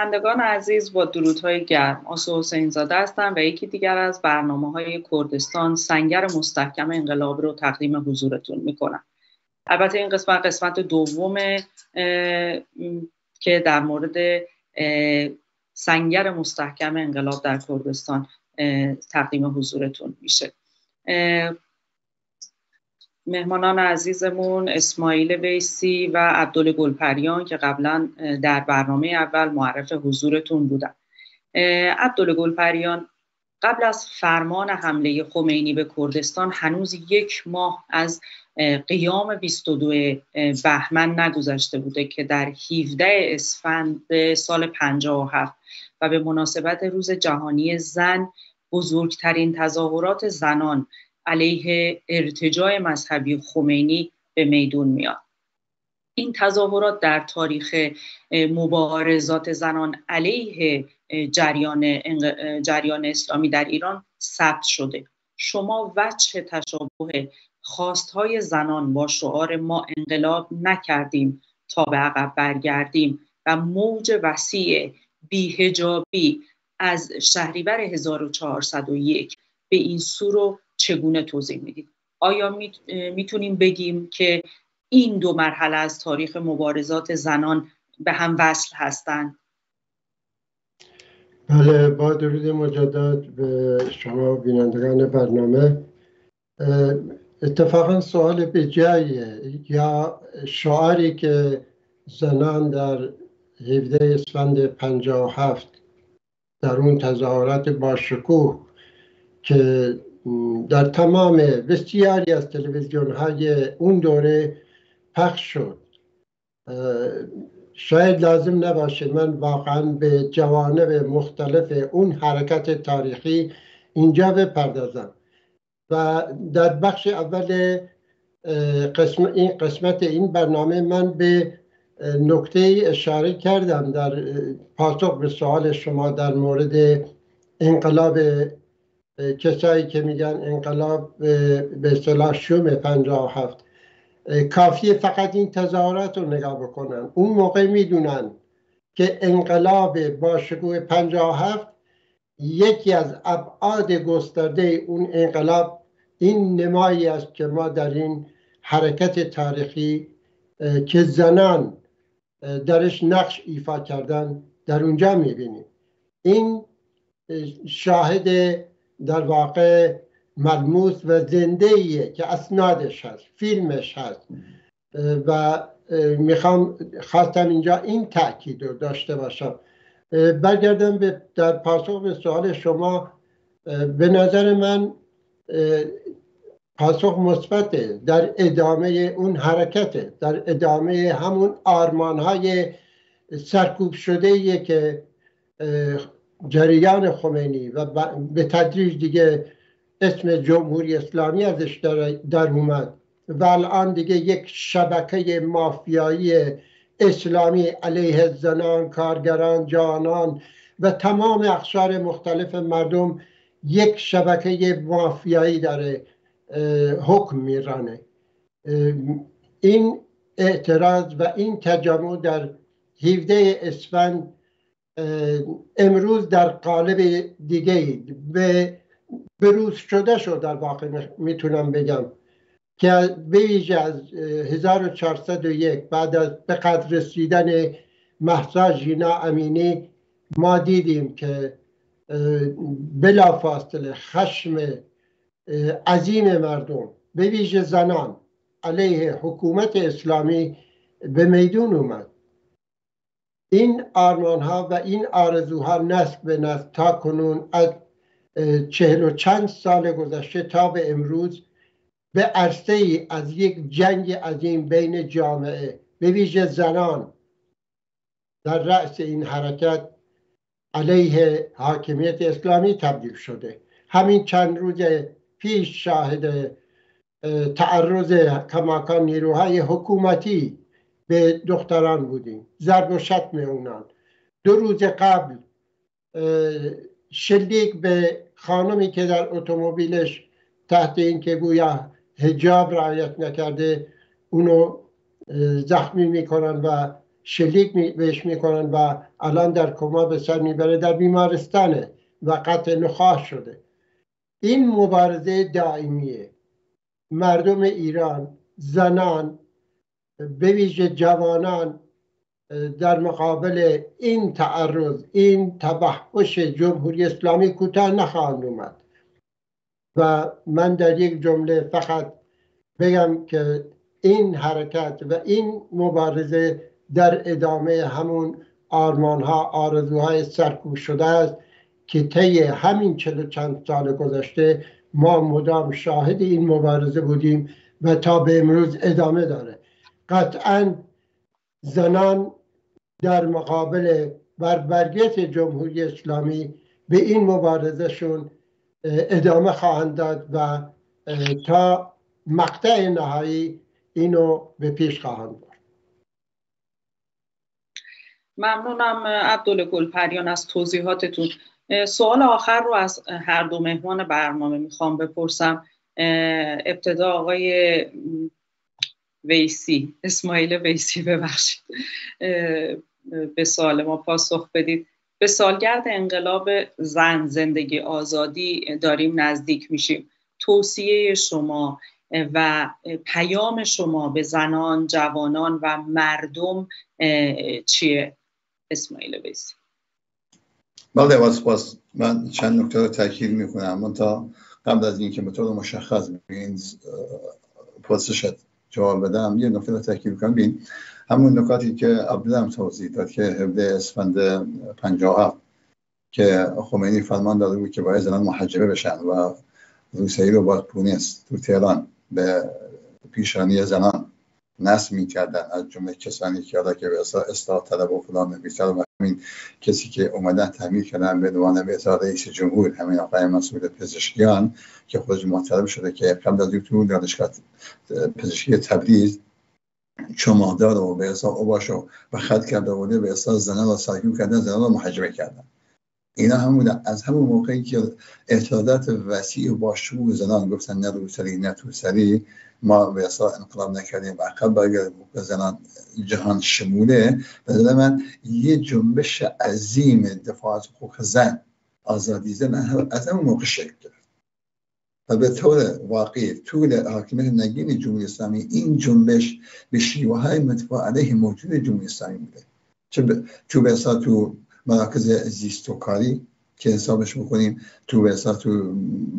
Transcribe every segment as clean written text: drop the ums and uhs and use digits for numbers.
شنوندگان عزیز، با درودهای گرم، آسو حسین زاده هستم و یکی دیگر از برنامه‌های کردستان سنگر مستحکم انقلاب رو تقدیم حضورتون میکنم. البته این قسمت دومه که در مورد سنگر مستحکم انقلاب در کردستان تقدیم حضورتون میشه. مهمانان عزیزمون اسماعیل ویسی و عبدالله گلپریان که قبلا در برنامه اول معرف حضورتون بودن. عبدالله گلپریان قبل از فرمان حمله خمینی به کردستان هنوز 1 ماه از قیام 22 بهمن نگذشته بوده که در 17 اسفند سال 57 و به مناسبت روز جهانی زن بزرگترین تظاهرات زنان علیه ارتجاع مذهبی خمینی به میدون میاد. این تظاهرات در تاریخ مبارزات زنان علیه جریان اسلامی در ایران ثبت شده. شما وجه تشابه خواستهای زنان با شعار ما انقلاب نکردیم تا به عقب برگردیم و موج وسیع بی‌حجابی از شهریور 1401 به این سو رو چگونه توضیح میدید؟ آیا میتونیم بگیم که این 2 مرحله از تاریخ مبارزات زنان به هم وصل هستند؟ بله، با درود مجدد به شما بینندگان برنامه. اتفاقا سوال به جایه. یا شعاری که زنان در 17 اسفند 57 در اون تظاهرات با شکوه که در تمام بسیاری از تلویزیون های اون دوره پخش شد، شاید لازم نباشه من واقعا به جوانب مختلف اون حرکت تاریخی اینجا بپردازم و در بخش اول قسمت این برنامه من به نکته اشاره کردم در پاسخ به سوال شما در مورد انقلاب، کسایی که میگن انقلاب به اصطلاح شوم 57. کافیه فقط این تظاهرات رو نگاه بکنن، اون موقع میدونن که انقلاب با شکوه 57 یکی از ابعاد گسترده اون انقلاب این نمایی است که ما در این حرکت تاریخی که زنان درش نقش ایفا کردن در اونجا میبینیم. این شاهد در واقع ملموس و زنده‌ایه که اسنادش هست، فیلمش هست و خواستم اینجا این تأکید رو داشته باشم. برگردم در پاسخ به سوال شما. به نظر من پاسخ مثبته، در ادامه اون حرکته، در ادامه همون آرمان‌های سرکوب شده‌ایه که جریان خمینی و به تدریج دیگه اسم جمهوری اسلامی ازش در اومد و الان دیگه یک شبکه مافیایی اسلامی علیه زنان، کارگران، جوانان و تمام اقشار مختلف مردم یک شبکه مافیایی داره حکم میرانه. این اعتراض و این تجمع در 17 اسفند امروز در قالب دیگه به بروز شده شد، در واقع میتونم بگم که به ویژه از 1401 بعد از به قدر رسیدن مهسا ژینا امینی ما دیدیم که بلافاصله خشم عظیم مردم به ویژه زنان علیه حکومت اسلامی به میدون اومد. این آرمان ها و این آرزوها نسل به نسل تا کنون از 40 و چند سال گذشته تا به امروز به عرصه ای از یک جنگ عظیم بین جامعه به ویژه زنان در رأس این حرکت علیه حاکمیت اسلامی تبدیل شده. همین چند روز پیش شاهد تعرض کماکان نیروهای حکومتی به دختران بودیم، ضرب و شتم اونان. 2 روز قبل شلیک به خانمی که در اتومبیلش تحت این که گویا حجاب رعایت نکرده اونو زخمی میکنن و شلیک بهش میکنن و الان در کما به سر میبره، در بیمارستانه و قطع نخاع شده. این مبارزه دائمیه. مردم ایران، زنان، به ویژه جوانان، در مقابل این تعرض، این تبحش جمهوری اسلامی کوتاه نخواهند اومد. و من در یک جمله فقط بگم که این حرکت و این مبارزه در ادامه همون آرمانها، آرزوهای سرکوب شده است که طی همین 40 چند سال گذشته ما مدام شاهد این مبارزه بودیم و تا به امروز ادامه داره. قطعاً زنان در مقابل بربریت جمهوری اسلامی به این مبارزهشون ادامه خواهند داد و تا مقطع نهایی اینو به پیش خواهند برد. ممنونم عبدالله گلپریان از توضیحاتتون. سوال آخر رو از هر دو مهمان برنامه میخوام بپرسم. ابتدا آقای ویسی، اسماعیل ویسی، ببخشید، به سوال ما پاسخ بدید. به سالگرد انقلاب زن، زندگی، آزادی داریم نزدیک میشیم. توصیه شما و پیام شما به زنان، جوانان و مردم چیه اسماعیل ویسی؟ بله، باز من چند نکته رو تاکید میکنم. من تا قبل از اینکه به طور مشخص به این پرسشت جواب بدم یه نکته رو تاکید کنم. ببین، همون نکاتی که عبدالله هم توضیح داد که 17 اسفند 57 که خمینی فرمان داده بود که باید زنان محجبه بشن و روسیه رو با پونیس تو تهران به پیشانی زنان نصب می‌کردن، از جمله کسانی که به اصلاح طلب و فلان بیشتر و همین کسی که اومدن تحمیل کردن به عنوان رئیس جمهور، همین آقای مسئول پزشکیان که خودش مطلب شده که قبل از تو دانشگاه پزشکی تبریز چماردار و به اصلاح اوباشو و خط کرده بوده، به اصلاح زنان را سرکوب کردن، زنان را محجبه کردن. اینا هم بودن از همون موقعی که اعتراضات وسیع و باشور زنان گفتن نه روسری نه توسری، ما به اصلاح انقلاب نکردیم و عقب برگردیم به زنان جهان شموله. به نظر من یه جنبش عظیم دفاع از حقوق زن، آزادی زن از همون موقع شکل گرفت و به طور واقعی طول حاکمیت نگین جمهوری اسلامی این جنبش به شیوه‌های متفاوت علیه موجود جمهوری اسلامی بوده. چه به اصلاح تو مراکز زیست و کاری که حسابش بکنیم، تو به اصلاح تو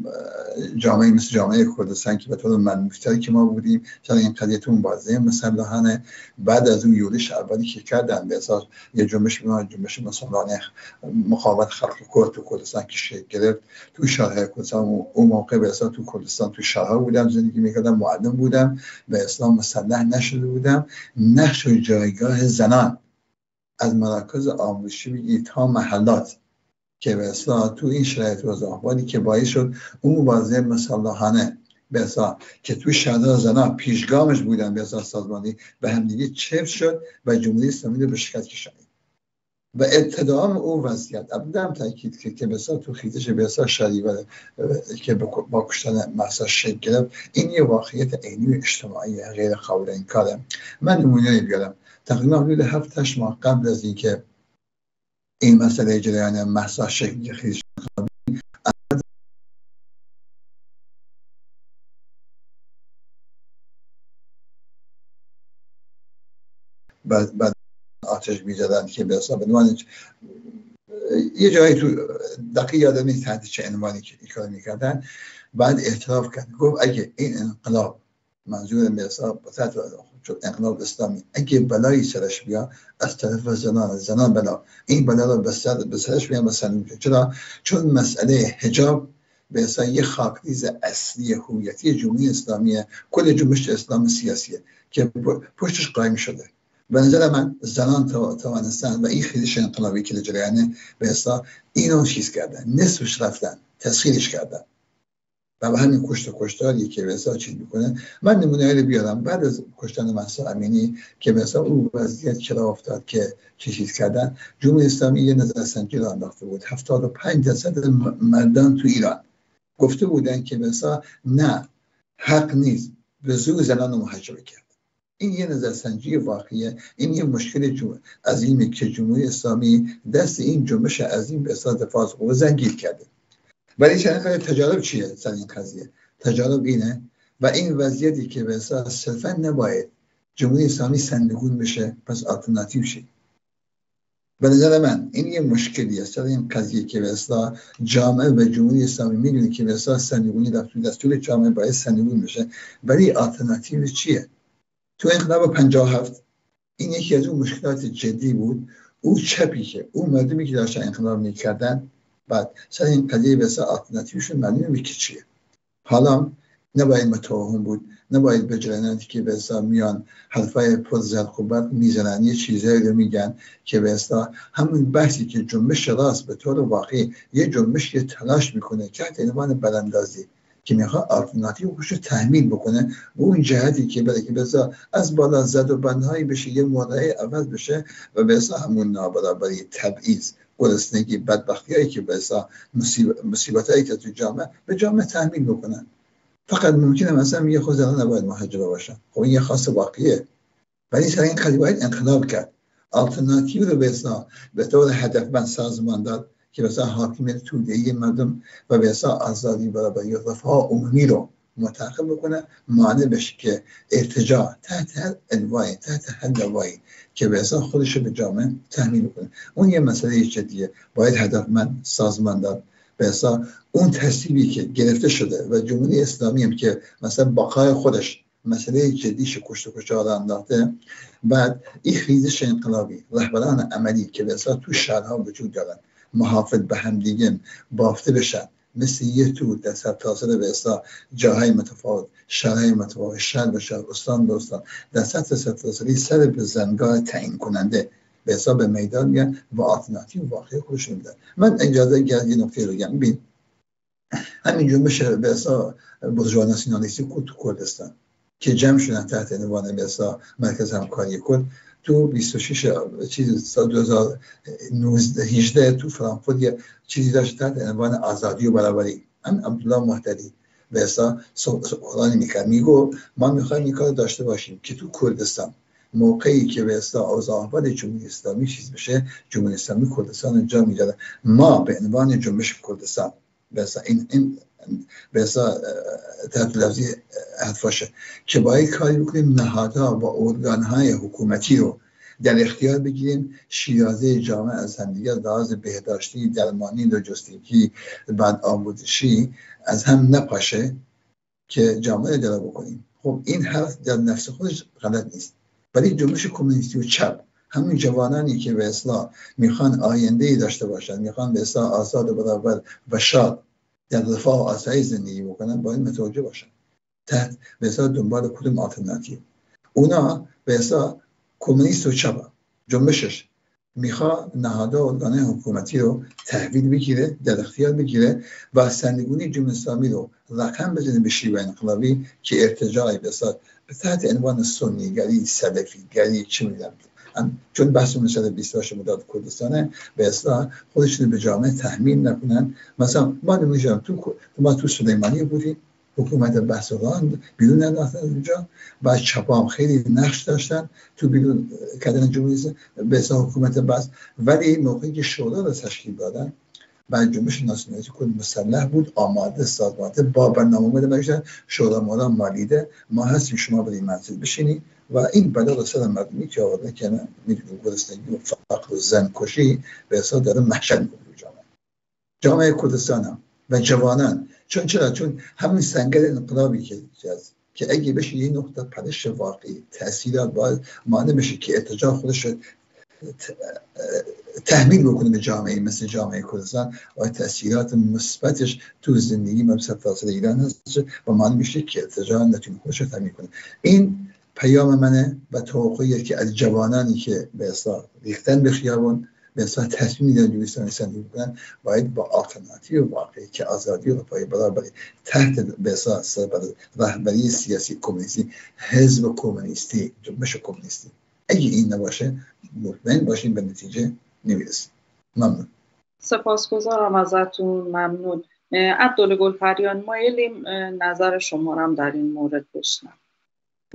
جامعه مثل جامعه کردستان که به طور منفجری که ما بودیم، چرا این قضیه تو مبارزه مسلحانه بعد از اون یورش اولی که کردن به اصلاح یه جنبش مسلحانه مقاومت خلق کرد تو کردستان که شکل گرفت. تو شهرهای کردستان اون موقع به اصلاح تو کردستان تو شهرها بودم زندگی میکردم، معلم بودم، به اصلاح مسلح نشده بودم. نقش و جایگاه زنان از مراکز آموزشی بگی تا محلات که به اصلاح تو این شرایط و احوالی که باعث شد اون مبارزه مسلحانه به اصلاح که تو شهرها زنان پیشگامش بودن به اصلاح سازمانی به هم دیگه چفت شد و جمهوری اسلامی رو به شکست کشید و ابتدام اون وضعیت ابداً تاکید که به اصلاح تو خیزش به اصلاح شهریور که با کشتن مهسا شکل گرفت. این یه واقعیت عینی و اجتماعی غیر قابل انکاره. من نمونه بیارم. تقریبا حدود 7-8 ماه قبل از اینکه این مسئله جریان مهسا شکل خیزش بعد آتش می‌زدن که به حساب عنوان یه جایی تو دقیق یادم نیست تحت چه عنوانی که این کار می‌کردن. بعد اعتراف کرد، گفت اگه این انقلاب منظور به حساب انقلاب اسلامی اگه بلایی سرش بیا از طرف زنان بلا، این بلا رو به سرش بیان مثلا. چرا؟ چون مسئله حجاب به حساب یه خاکریز اصلی هویتی جمهوری اسلامیه، کل جنبش اسلام سیاسیه که پشتش قایم شده. به نظر من زنان توانستن و این خیزش انقلابی که جریانه به حساب اینو چیز کردن، نصفش رفتن، تسخیرش کردن و به همین کشتاری که به حساب چیز میکنه. من نمونه رو بیارم. بعد از کشتن مهسا امینی که به حساب اون وضعیت چرا افتاد که چیز کردن، جمهوری اسلامی یه نظرسنجی رو انداخته بود. 75% مردان تو ایران گفته بودن که به حساب نه، حق نیست به زور زنان رو محجبه کرد. این یه نظرسنجی واقعیه. این یه مشکل عظیمه که جمهوری اسلامی دست این جنبش عظیم به اصطلاح دفاع از حقوق زن گیر کرده. ولی چند تجارب چیه سر این قضیه؟ تجارب اینه و این وضعیتی که به اصطلاح صرفا نباید جمهوری اسلامی سرنگون بشه، پس آلترناتیو شید. به نظر من این یه مشکلی است این قضیه که به اصطلاح جامعه و جمهوری اسلامی میدونه که به اصطلاح سرنگونی دستور جامعه باید سرنگون بشه، ولی آلترناتیو چیه؟ تو انقلاب 57 این یکی از اون مشکلات جدی بود. اون چپی که اون مردمی که داشتن انقلاب میکردن بعد سر این قضیه به اصطلاح آلترناتیوشون معلومه که چیه. حالا نباید متوهم بود، نباید به جریاناتی که به اصطلاح میان حرفای پر زرق و برق میزنن یه چیزایی رو میگن که به اصطلاح همون بحثی که جنبش راست به طور واقعی یه جنبش که تلاش میکنه که تحت عنوان براندازی که میخواد آلترناتیو خوش رو تحمیل بکنه و اون جهتی که برای که به اصطلاح از بالا زد و بندهایی بشه یه موضعی عوض بشه و به اصطلاح همون نابرابری، تبعیض، گرسنگی، بدبختیایی که به اصطلاح مصیبتایی که تو جامعه به جامعه تحمیل بکنن. فقط ممکنه مثلا یه خود زنان نباید محجبه باشن، خب این یه خاص واقعیه، ولی سر این قضیه باید انقلاب کرد. آلترناتیو رو به اصطلاح به طور هدفمند سازمان داد که مثلا حاکمیت توده‌ای مردم و به اصطلاح آزادی برابری و رفاه عمومی رو متحقق بکنه، مانع بشه که ارتجاع تحت هر عنوانی، تحت هر لوایی که به اصطلاح خودش رو به جامعه تحمیل بکنه. اون یه مسئله جدیه، باید هدفمند سازمان داد. به اصطلاح اون تصویری که گرفته شده و جمهوری اسلامی هم که مثلا بقای خودش مسئله جدیش کشت و کشتار انداخته، بعد این خیزش انقلابی، رهبران عملی که به اصطلاح تو شهرها وجود دارن محافظ به هم دیگه بافته بشن، مثل یه تور در سرتاسر به اصطلاح جاهای متفاوت، شهرهای متفاوت، شهر به شهر، استان به استان، در سطح سرتاسری سر به زنگاه تعیین کننده به حساب میدان میان و آلترناتیو واقعی خودشون میدن. من اجازه یه نکته رو بگم. ببین همین جنبش به اصطلاح بورژوا ناسیونالیستی تو کردستان که جمع شدن تحت عنوان به اصطلاح مرکز همکاری کرد، تو 26 سال 2018 تو فرانکفورت یه چیزی داشت تحت عنوان آزادی و برابری. عبدالله مهدری به اصطلاح سخنرانی میکرد، میگو ما میخوایم این کار داشته باشیم که تو کردستان موقعی که به اصطلاح اوضاع احوال جمهوری اسلامی چیز بشه، جمهوری اسلامی کردستان رو جا میذاره. ما به عنوان جنبش کردستان به اصطلاح این به اصطلاح تحت لفظی حرفاشه که باید کاری بکنیم نهادها و ارگانهای حکومتی رو در اختیار بگیریم، شیرازه جامعه از همدیگه لحاظ بهداشتی، درمانی، لوجستیکی، بعد آموزشی از هم نپاشه که جامعه اداره بکنیم. خب این حرف در نفس خودش غلط نیست، ولی جنبش کمونیستی و چپ، همون جوانانی که به اصطلاح میخوان آینده‌ای داشته باشن، میخوان به اصطلاح آزاد و برابر و شاد در رفاه و آسایش زندگی بکنن، باید متوجه باشن تحت به اصطلاح دنبال کدوم آلترناتیو. اونا به اصطلاح کمونیست و چپ جنبشش میخواد نهادها و ارگانهای حکومتی رو تحویل بگیره، در اختیار بگیره و سرنگونی جمهوری اسلامی رو رقم بزنه به شیوه انقلابی که ارتجاعی به اصطلاح به تحت عنوان سنیگری، سلفیگری چه میدونم، چون بحث مثلا 28 مداد کردستانه به اصطلاح خودشون به جامعه تحمیل نکنن. مثلا ما نمی‌شم تو سلیمانی بودیم، حکومت بحث راند بیرون انداختن از اونجا، بعد چپام خیلی نقش داشتن تو بیرون کردن جمهوری به اصطلاح حکومت بحث، ولی موقعی که شورا رو تشکیل دادن بعد جنبش ناسیونالیستی کرد مسلح بود، آماده سازمانده با برنامه اومده باشن، شورا مولا مالیده ما هستیم شما برای منزل بشینی و این بلا رو سر مردمی که آورده که میدونیم گرسنگی و فقر و زن کشی به اصطلاح داره محشر میکنه جامعه کردستان هم و جوانان. چون همین سنگر انقلابی که اگه بشه یه نقطه پرش واقعی تأثیرات باید مانع بشه که ارتجاع خودش تحمیل بکنه به جامعه مثل جامعه کردستان و تأثیرات مثبتش تو زندگی ممسد فاصله ایران هست و مانع میشه که ارتجاع نتونه خودش رو تحمیل کنه. این پیام منه و توقعیه که از جوانانی که به اصطلاح ریختن به خیابان به اصطلاح تصمیم میگیرن جوریستان زندگی بکنن، باید با آلترناتیو واقعی که آزادی و رفاه برابری تحت به اصطلاح رهبری سیاسی کمونیستی، حزب کمونیستی، جنبش کمونیستی، اگه این نباشه مطمئن باشین به نتیجه نمیرسیم. ممنون. سپاسگزارم ازتون. ممنون. عبدالله گلپریان، مایلیم نظر شما هم در این مورد بشنویم.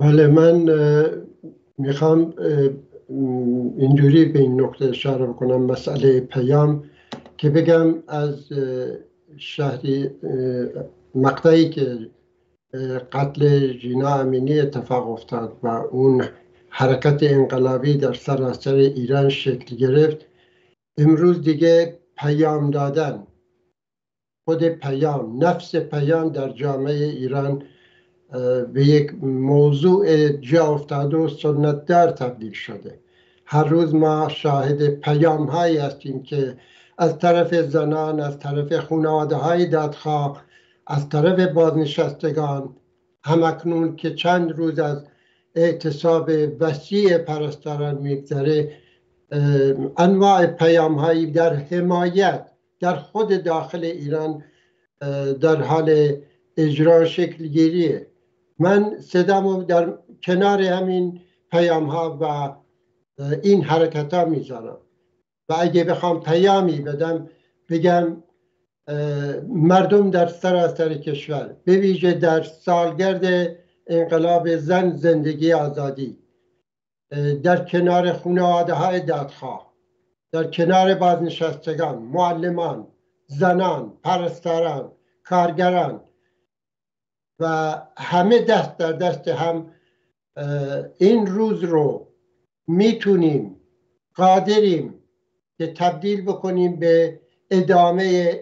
بله، من میخوام اینجوری به این نکته اشاره بکنم، مسئله پیام، که بگم از شهری مقطعی که قتل ژینا امینی اتفاق افتاد و اون حرکت انقلابی در سراسر ایران شکل گرفت، امروز دیگه پیام دادن، خود پیام، نفس پیام در جامعه ایران به یک موضوع جا افتاده و سنت دار تبدیل شده. هر روز ما شاهد پیام هایی هستیم که از طرف زنان، از طرف خانواده های دادخواه، از طرف بازنشستگان، همکنون که چند روز از اعتصاب وسیع پرستاران میگذره، انواع پیام هایی در حمایت در خود داخل ایران در حال اجرا شکل گیریه. من صدامو در کنار همین پیام ها و این حرکت ها میذارم و اگه بخوام پیامی بدم، بگم مردم در سراسر کشور، به ویژه در سالگرد انقلاب زن، زندگی، آزادی، در کنار خانواده های دادخواه، در کنار بازنشستگان، معلمان، زنان، پرستاران، کارگران و همه دست در دست هم این روز رو میتونیم، قادریم که تبدیل بکنیم به ادامه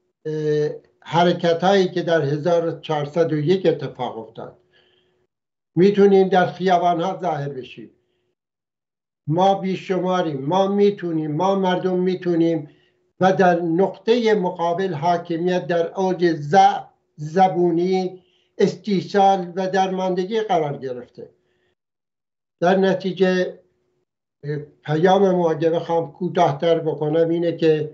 حرکت هایی که در 1401 اتفاق افتاد. میتونیم در خیابان ها ظاهر بشیم. ما بیشماریم، ما میتونیم، ما مردم میتونیم و در نقطه مقابل حاکمیت در اوج زبونی، استیصال و درماندگی قرار گرفته. در نتیجه پیام ما، اگه بخوام کوتاه‌تر بکنم، اینه که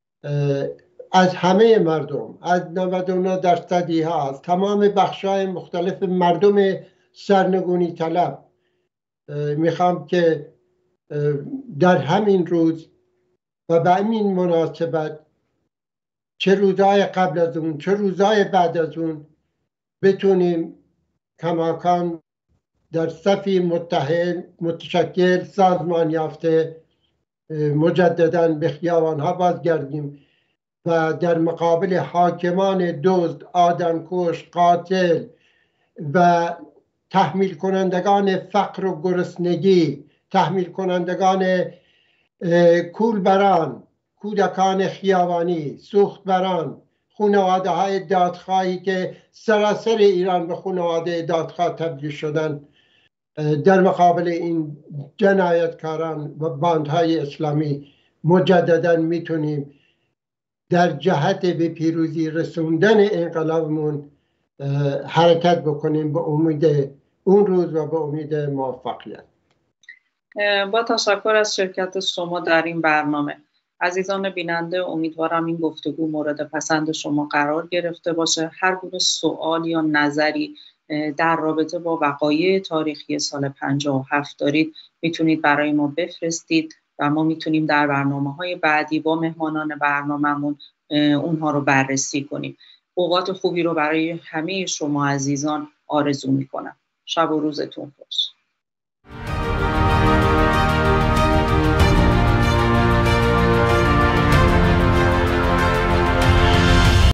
از همه مردم، از 99% ها، از تمام بخش‌های مختلف مردم سرنگونی طلب، میخوام که در همین روز و به همین مناسبت، چه روزهای قبل از اون چه روزهای بعد از اون، بتونیم کماکان در صفی متحد، متشکل، سازمان یافته مجدداً به خیابان‌ها بازگردیم و در مقابل حاکمان دزد، آدمکش، قاتل و تحمیل کنندگان فقر و گرسنگی، تحمیل کنندگان کولبران، کودکان خیابانی، سوختبران، خانواده های دادخواهی که سراسر ایران به خانواده دادخواه تبدیل شدن، در مقابل این جنایتکاران و باندهای اسلامی مجددا میتونیم در جهت به پیروزی رسوندن انقلابمون حرکت بکنیم به امید اون روز و به امید موفقیت. با تشکر از شرکت شما در این برنامه. عزیزان بیننده، امیدوارم این گفتگو مورد پسند شما قرار گرفته باشه. هر گونه سوال یا نظری در رابطه با وقایع تاریخی سال 57 دارید، میتونید برای ما بفرستید و ما میتونیم در برنامه‌های بعدی با مهمانان برنامه‌مون اونها رو بررسی کنیم. اوقات خوبی رو برای همه شما عزیزان آرزو میکنم. شب و روزتون خوش.